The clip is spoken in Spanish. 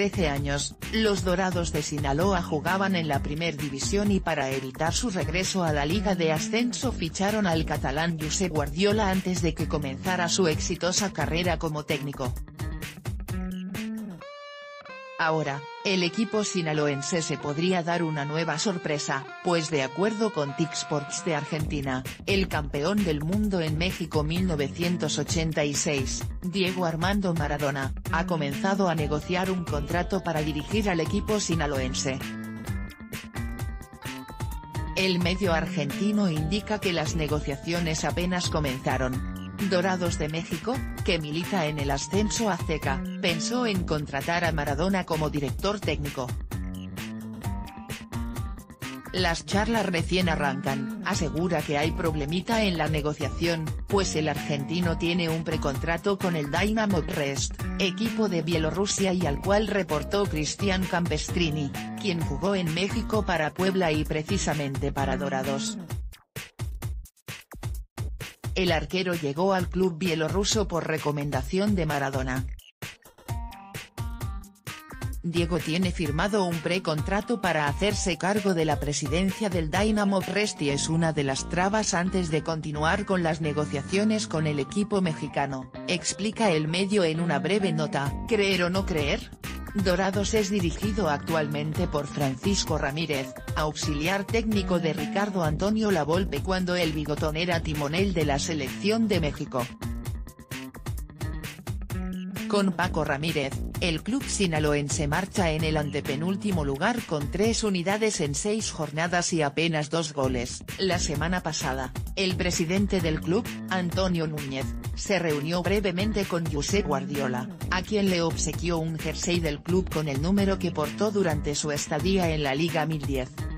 13 años, los Dorados de Sinaloa jugaban en la Primer División y para evitar su regreso a la Liga de Ascenso ficharon al catalán Josep Guardiola antes de que comenzara su exitosa carrera como técnico. Ahora, el equipo sinaloense se podría dar una nueva sorpresa, pues de acuerdo con TIC Sports de Argentina, el campeón del mundo en México 1986, Diego Armando Maradona, ha comenzado a negociar un contrato para dirigir al equipo sinaloense. El medio argentino indica que las negociaciones apenas comenzaron. Dorados de México, que milita en el ascenso azteca, pensó en contratar a Maradona como director técnico. Las charlas recién arrancan, asegura que hay problemita en la negociación, pues el argentino tiene un precontrato con el Dynamo Brest, equipo de Bielorrusia y al cual reportó Cristian Campestrini, quien jugó en México para Puebla y precisamente para Dorados. El arquero llegó al club bielorruso por recomendación de Maradona. Diego tiene firmado un precontrato para hacerse cargo de la presidencia del Dynamo Brest y es una de las trabas antes de continuar con las negociaciones con el equipo mexicano, explica el medio en una breve nota. ¿Creer o no creer? Dorados es dirigido actualmente por Francisco Ramírez, auxiliar técnico de Ricardo Antonio Lavolpe cuando el bigotón era timonel de la selección de México. Con Paco Ramírez, el club sinaloense marcha en el antepenúltimo lugar con 3 unidades en 6 jornadas y apenas 2 goles. La semana pasada, el presidente del club, Antonio Núñez, se reunió brevemente con Josep Guardiola, a quien le obsequió un jersey del club con el número que portó durante su estadía en la Liga 1010.